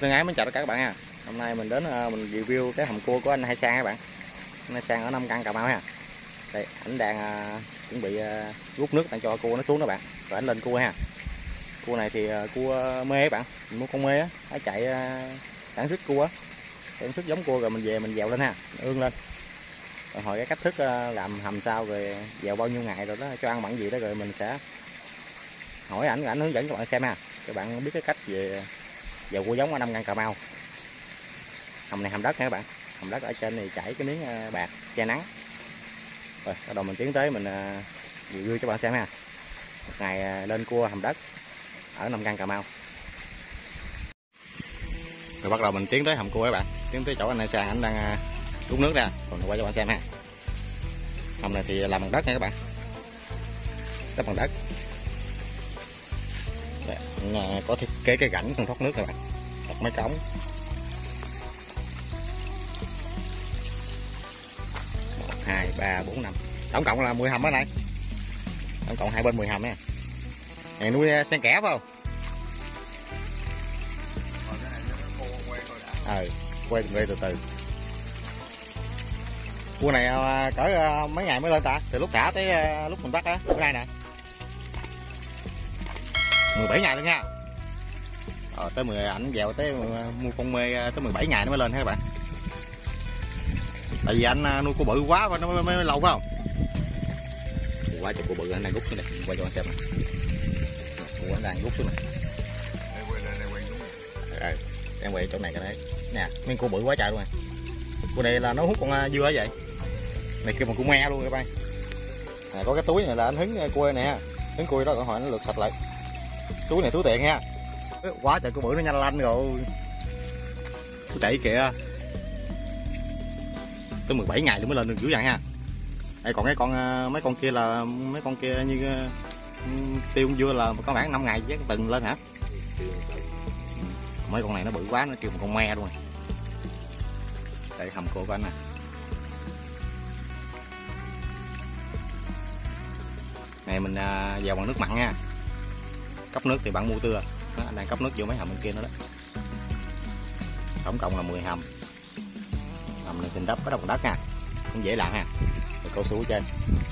thân ái, mến chào tất cả các bạn ha. Hôm nay mình đến mình review cái hầm cua của anh Hai Sang các bạn. Anh Hai Sang ở Nam Căn, Cà Mau ha. Đây, ảnh đang chuẩn bị rút nước đang cho cua nó xuống đó bạn. Rồi ảnh lên cua ha. Cua này thì cua mê các bạn. Mình mua con mê á, nó chạy sản xuất cua á. Sản xuất giống cua rồi mình về mình dèo lên ha, ương lên. Rồi hỏi cái cách thức làm hầm sao, rồi dèo bao nhiêu ngày rồi đó, cho ăn mặn gì đó, rồi mình sẽ hỏi ảnh hướng dẫn các bạn xem ha. Các bạn biết cái cách về dèo cua giống ở Nam Căn, Cà Mau. Hầm này hầm đất nha các bạn. Hầm đất ở trên này chảy cái miếng bạc che nắng. Rồi bắt đầu mình tiến tới mình review cho bạn xem ha. Một ngày lên cua hầm đất ở Nam Căn, Cà Mau. Rồi bắt đầu mình tiến tới hầm cua các bạn. Tiến tới chỗ anh Hai Sang ảnh đang rút nước ra. Còn quay cho bạn xem ha. Hầm này thì làm bằng đất nha các bạn. Đất bằng đất. Đây, có thiết kế cái rãnh không thoát nước các bạn. Đặt mấy cống. 1, 2, 3, 4, 5. Tổng cộng là 10 hầm ở đây. Tổng cộng hai bên 10 hầm nha. Này nuôi sen kẽ phải không? Quay từ từ. Cua này cỡ mấy ngày mới lên ta? Từ lúc thả tới lúc mình bắt á, bữa nay nè. 17 ngày luôn nha. Tới 10 ảnh dèo tới mua con mê tới 17 ngày nó mới lên ha các bạn. Tại vì anh nuôi cua bự quá và nó mới lâu phải không? Quá trời cua bự anh đang rút xuống đây, quay cho anh xem nè. Cua anh đang rút xuống này. Đang quay chỗ này cái đấy. Nè, miếng cua bự quá trời luôn nè. Cua này là nó hút con dưa vậy. Này kêu bằng cua me luôn các bạn. Có cái túi này là anh hứng cua nè. Hứng cua đó còn hỏi nó lượt sạch lại. Túi này túi tiền nha. Quá trời cua bự nó nhanh lanh rồi. Nó chạy kìa. Tới 17 ngày nó mới lên được dữ dằn ha. Đây còn cái mấy con kia là mấy con kia như tiêu dưa là có khoảng 5 ngày chứ từng lên hả? Mấy con này nó bự quá, nó kêu một con me luôn. Đây hầm cua của anh nè. Này mình vào bằng nước mặn nha. Cấp nước thì bạn mua tưa. Đó, anh đang cấp nước vô mấy hầm bên kia nữa đó. Tổng cộng là 10 hầm. Hầm này mình đắp có đồng đất nha. Cũng dễ làm ha. Rồi cao su ở trên.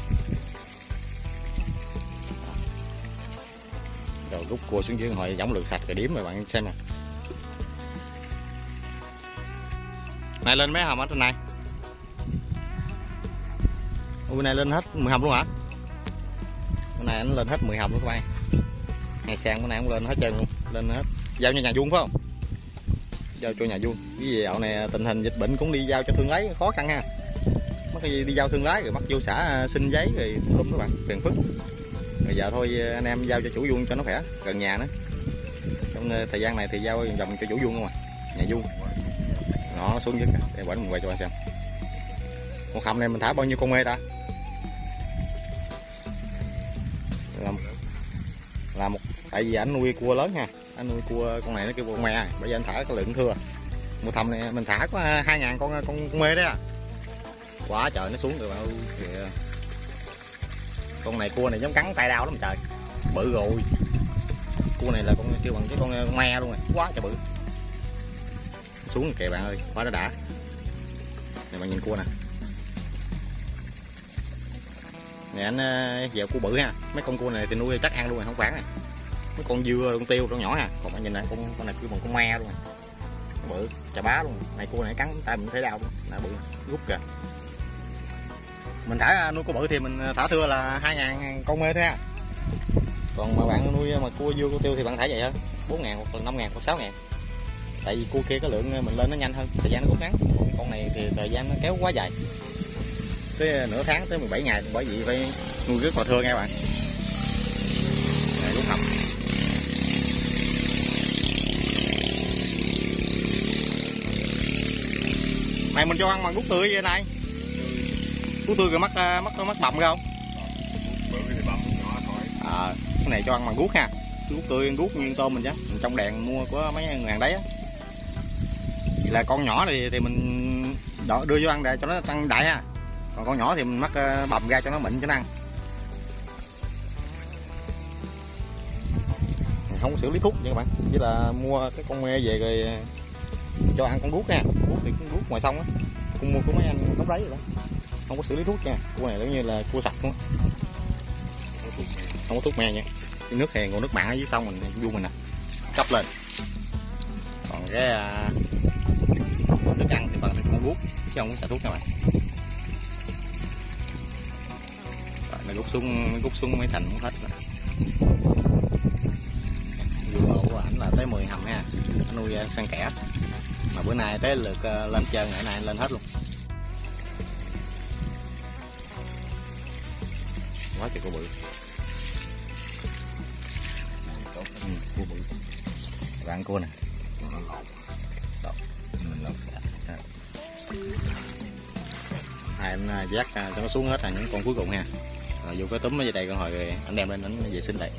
Rồi rút cua xuống dưới hồi giống lượt sạch rồi điếm rồi bạn xem nè. Này lên mấy hầm ở trên này. Bên này lên hết 10 hầm luôn hả? Bên này anh lên hết 10 hầm luôn các bạn. Hai Sang bữa nay cũng lên hết trơn luôn, lên hết. Giao cho nhà vuông phải không? Giao cho nhà vuông. Cái gì dạo này tình hình dịch bệnh cũng đi giao cho thương lái khó khăn ha. Mất cái đi giao thương lái rồi bắt vô xã xin giấy rồi tùm các bạn, phiền phức. Rồi giờ thôi anh em giao cho chủ vuông cho nó khỏe, gần nhà nữa. Trong thời gian này thì giao vòng cho chủ vuông không à, nhà vuông. Nó xuống dưới kìa, để mình quay cho bạn xem. Một hầm này mình thả bao nhiêu con mê ta? Là một, tại vì anh nuôi cua lớn nha, anh nuôi cua con này nó kêu con me, bây giờ anh thả cái lượng thưa. Một hầm này mình thả có 2.000 con mê đấy à. Quá trời nó xuống rồi bạn ơi kìa. Con này cua này giống cắn tay đau lắm trời, bự rồi. Cua này là con kêu bằng cái con me luôn rồi, quá trời bự. Xuống kìa bạn ơi, quá đã. Này bạn nhìn cua nè. Này anh dèo cua bự ha. Mấy con cua này thì nuôi chắc ăn luôn rồi, không phản này. Mấy con dưa, con tiêu, con nhỏ ha. Còn bạn nhìn này con này kêu bằng con me luôn rồi. Bự, chà bá luôn. Này cua này cắn tay mình thấy đau luôn. Nè bự, rút kìa. Mình thả nuôi cua bự thì mình thả thưa là 2.000 con mê thôi ha. Còn mà bạn nuôi mà cua dưa, cua tiêu thì bạn thả vậy hơn 4.000 hoặc 5.000 hoặc 6.000. Tại vì cua kia cái lượng mình lên nó nhanh hơn, thời gian nó rút ngắn. Còn con này thì thời gian nó kéo quá dài. Tới nửa tháng tới 17 ngày, bởi vì phải nuôi rất là thưa nha các bạn. Này rút hầm. Này mình cho ăn bằng rút tươi vậy này. Rút tươi rồi mắc bầm không? Cái này cho ăn bằng guốc ha. Rút tươi guốc như tôm mình chứ. Mình trong đèn mua của mấy ngàn đấy á. Vậy là con nhỏ thì mình đưa vô ăn để cho nó tăng đại ha. Còn con nhỏ thì mình mắc bầm ra cho nó mịn cho nó ăn. Mình không có xử lý thuốc nha các bạn, chỉ là mua cái con me về rồi cho ăn con guốc nha. Guốc thì con guốc ngoài sông á, con mua của mấy anh đóng đáy rồi đó, không có xử lý thuốc nha. Cua này giống như là cua sạch luôn, không có thuốc me nha. Cái nước hè, nguồn nước mặn ở dưới sông mình vuông mình nè, cấp lên. Còn cái nước ăn thì bằng con guốc chứ không có xài thuốc nha bạn. Rồi nó rút xuống mấy thành cũng hết rồi. Vườn của ảnh là tới 10 hầm ha, nó nuôi san kẽ. Mà bữa nay tới lượt lên trơn, ngày nay lên hết luôn. Quá trời cua bự. Cua bự. Bạn cua nè. Hai anh dắt cho nó xuống hết là những con cuối cùng ha. Rồi vô cái túm ở dưới đây con hồi rồi anh đem lên anh vệ sinh lại.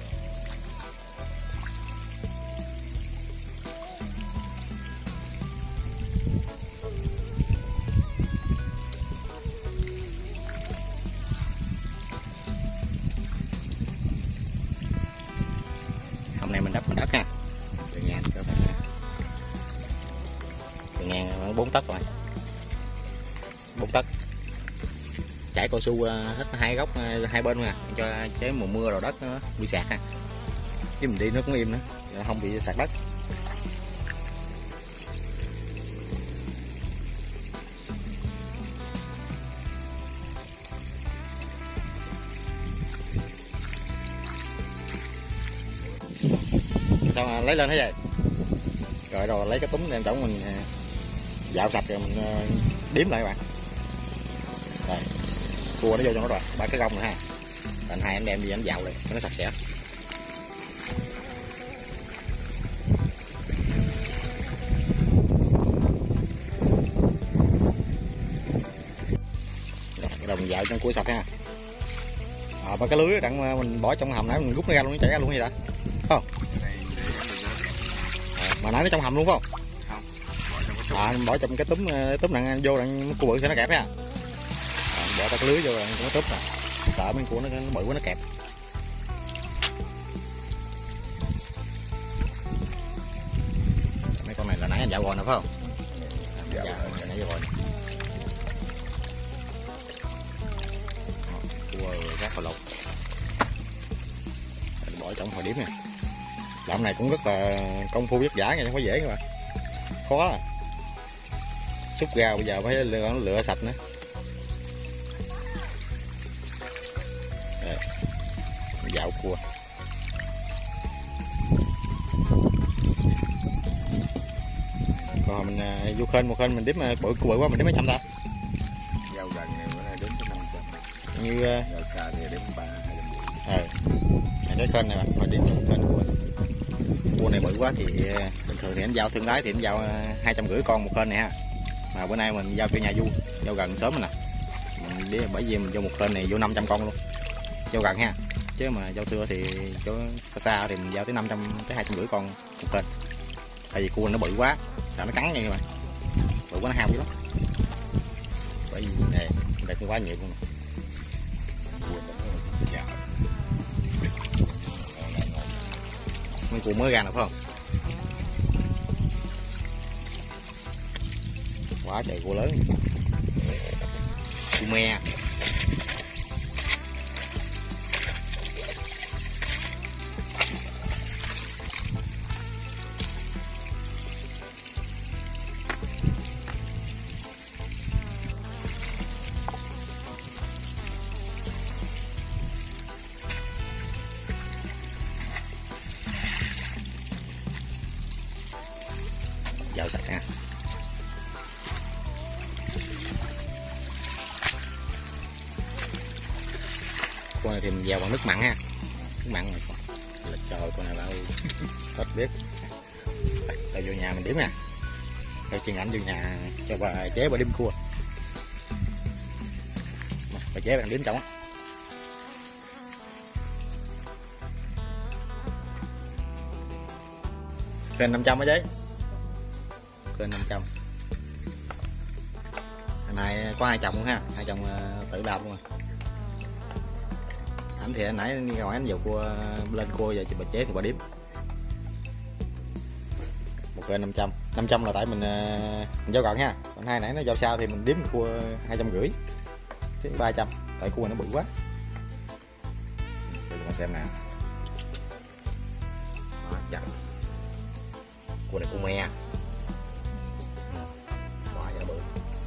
Hôm nay mình đắp mặt đất ha. Đường ngang các bạn. Đường ngang 4 tấc rồi. 4 tấc. Trải cao su hết hai góc hai bên nha, cho chế mùa mưa rồi đất nó bị sạt ha. Chứ mình đi nó cũng im nữa, không bị sạt đất. Sao mà lấy lên thế vậy? Rồi lấy cái túm đem tổng mình dạo sạch rồi mình điếm lại các bạn. Rồi, cua nó vô cho nó rồi, 3 cái gông nữa ha. Thành hai anh đem đi anh dạo lại cho nó sạch sẽ. Rồi mình dạo cho cua sạch ha. Ba cái lưới đặng mình bỏ trong hầm nãy mình rút nó ra luôn, nó chảy ra luôn vậy đã. Không? Mà nãy nó trong hầm luôn phải không? Mình bỏ trong cái túm nặng vô đặng cua bự cho nó kẹp ha. Bỏ ba cái lưới vô đặng nó túm nè. Sợ mấy cua nó bự quá nó kẹp. Mấy con này là nãy anh dạo rồi nè phải không? Dạ, nãy dạo rồi nè. Cua rác vào lột. Bỏ trong hồi điểm nè. Làm này cũng rất là công phu vất vả nha, không có dễ các bạn. Khó à. Xúc ra bây giờ phải lựa sạch nữa. Rồi. Dạo cua. Còn mình vô khên một khên mình đếm bự cua bự quá mình đếm mấy trăm ta? Giao gần này bữa nay đếm tới 500. Như giao xa thì đếm 250. Cái kênh này bạn, hồi đếm kênh cua này bự quá thì bình thường thì anh giao thương lái thì anh giao 250 con một kênh này ha. Mà bữa nay mình giao cho nhà du, giao gần sớm nè. Bởi vì mình vô một kênh này vô 500 con luôn. Giao gần ha. Chứ mà giao thưa thì chỗ xa xa thì mình giao tới 500 tới 250 con một kênh. Tại vì cua nó bự quá, sợ nó cắn nha các bạn. Bự quá nó hao dữ lắm. Bởi vì này cũng quá nhiều luôn. Con cua mới ra nè phải không? Quá trời cua lớn. Cua me. Dạo sạch ha. Con này thì mình vào bằng nước mặn ha. Nước mặn này là trời con này bao hết biết. Tại vô nhà mình đếm nè. Theo chuyên ảnh vô nhà cho bà chế bà đếm cua. Bà chế bà đếm trọng á. Kênh 500 á chế. Kênh 500. Hôm nay có 2 chồng luôn ha, 2 chồng tự làm luôn rồi. Ảnh thì nãy đi ra ngoài anh vào cua lên cua giờ bà chế thì bà điếm. Một một kênh 500. 500 là tại mình giao gần ha, còn hai nãy nó giao sao thì mình đếm cua 250 đến 300, tại cua nó bự quá. Để chúng xem nè. Đó, chặt. Cua này cua me. Quá nó bự.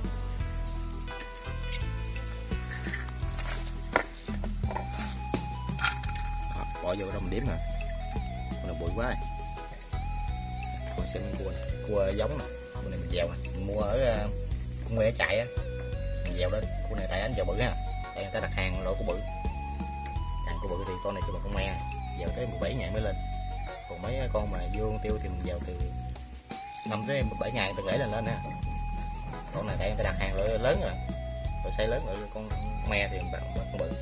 Đó, bỏ vô đó mình đếm nè. Cua này bự quá. Còn xem cua giống này. Cua này mình dèo nè, mình mua ở Nguê chạy á, mình dèo lên. Cua này tại anh dèo bự ha, tại người ta đặt hàng lỗ cua bự. Hàng cua bự thì con này kêu bằng con me, dèo tới 17 ngày mới lên. Còn mấy con mà vuông tiêu thì mình dèo từ 5 tới 17 ngày từ lễ lên ha. Con này tại người ta đặt hàng loại lớn rồi, rồi size lớn rồi, con me thì mình bắt con bự.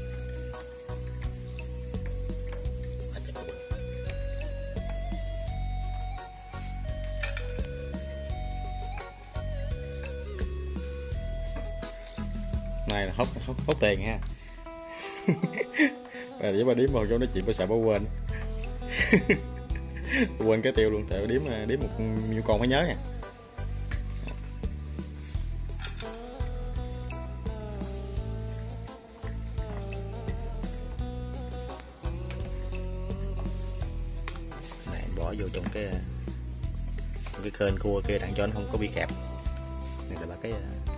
Này là hốt tiền ha. Với bà đếm một chỗ nói chuyện bà sợ bà quên. Quên cái tiêu luôn, tại đếm một nhiêu con mới nhớ nha. Này bỏ vô trong cái kênh cua kia đặng cho nó không có bị kẹp. Này là cái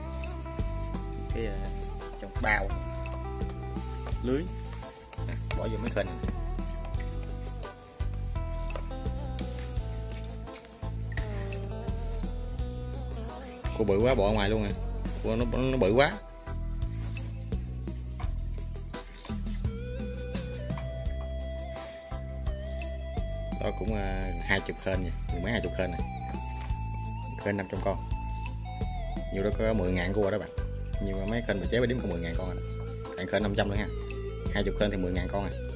trong bao lưới. Bỏ vô mấy kênh này. Cua bự quá bỏ ngoài luôn nè, cua nó bự quá. Đó cũng 20 kênh nha, mười mấy 20 kênh này, kênh 500 con, nhiều đó có 10.000 cua đó bạn. Nhưng mà mấy kênh mà chế phải đếm có 10.000 con rồi đó. Tại kênh 500 nữa ha, 20 kênh thì 10.000 con này.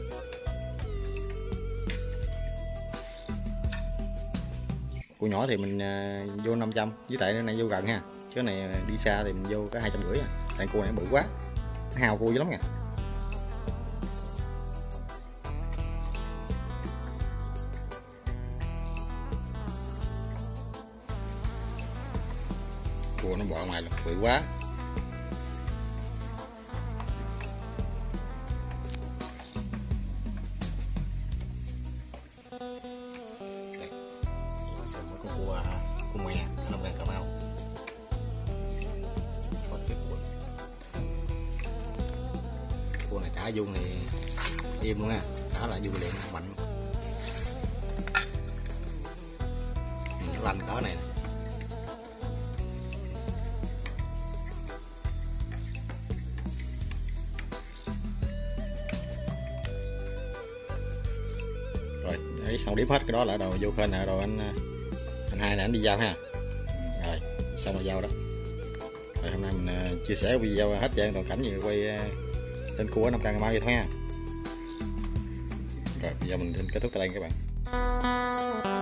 Cua nhỏ thì mình vô 500, với tại này vô gần ha, chứ này đi xa thì mình vô có 250 à. Tại cua này bự quá, nó hao cua dữ lắm nha. Cua nó bọ ngoài là bự quá. Cua me ở Long An Cà Mau. Cua này thả vuông thì im luôn ha, thả lại vuông liền mạnh. Nó lanh cỡ này. Rồi đấy, xong điểm hết cái đó là đầu vô kênh nè, rồi anh hai này anh đi giao ha. Rồi xong rồi giao đó. Rồi hôm nay mình chia sẻ video hết trơn toàn cảnh gì quay lên cua 500 Cà Mau vậy thôi ha. Rồi bây giờ mình kết thúc tại đây các bạn.